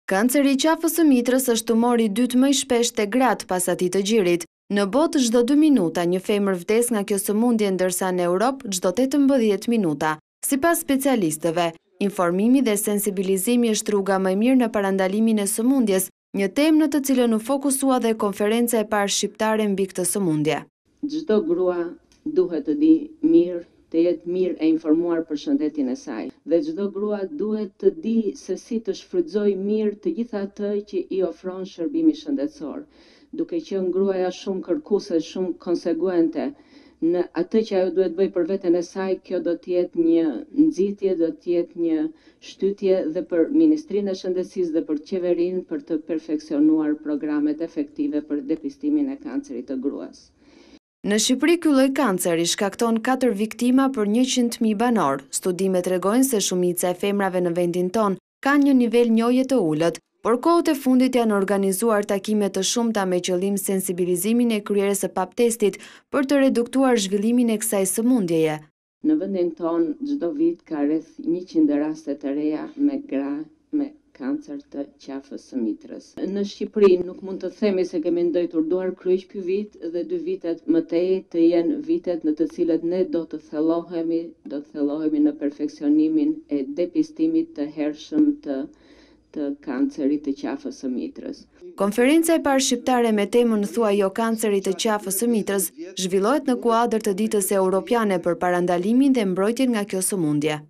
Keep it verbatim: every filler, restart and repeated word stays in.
Kanceri i qafës së mitrës është tumori i dytë më i shpeshtë te gratë pas atij të gjirit. Në botë çdo dy minuta një femër vdes nga kjo sëmundje, ndërsa në Europë çdo tetëmbëdhjetë minuta. Sipas specialistëve, informimi dhe sensibilizimi është rruga më e mirë në parandalimin e sëmundjes, një temë në të cilën u fokusua dhe konferenca e parë shqiptare mbi këtë sëmundje. Çdo grua duhet të di mirë, të jetë mirë e informuar për shëndetin e saj. Dhe çdo grua duhet të di se si të shfrytëzojë mirë të gjitha atë që i ofron shërbimi shëndetësor, duke qenë gruaja shumë kërkuese, shumë konsekuente në atë që ajo duhet bëj për veten e saj. Kjo do të jetë një nxitje, do të jetë një shtytje dhe për Ministrinë e Shëndetësisë dhe për qeverinë për të perfeksionuar programet efektive për depistimin e kancerit të gruas. Në Shqipëri ky lloj kanceri shkakton katër viktima për njëqind mijë banor. Studimet tregojnë se shumica e femrave në vendin ton kanë një nivel njohje të ulët, por kohët e fundit janë organizuar takime të shumta me qëllim sensibilizimin e kryerjes së pap testit për të reduktuar zhvillimin e kësaj sëmundjeje. Në vendin ton çdo vit ka rreth njëqind raste të reja me gra me kancer të qafës së mitrës. Në Shqipëri nuk mund të themi se kemi ndëjtur duar kryq ky vit dhe dy vitet më tej të jenë vitet në të cilët ne do të thellohemi, do të thellohemi në perfeksionimin e depistimit të hershëm të të kancerit të qafës së mitrës. Konferenca e parë shqiptare me temën Thuaj jo kancerit të qafës së mitrës zhvillohet në kuadër të ditës europiane për parandalimin dhe mbrojtjen nga kjo sëmundje.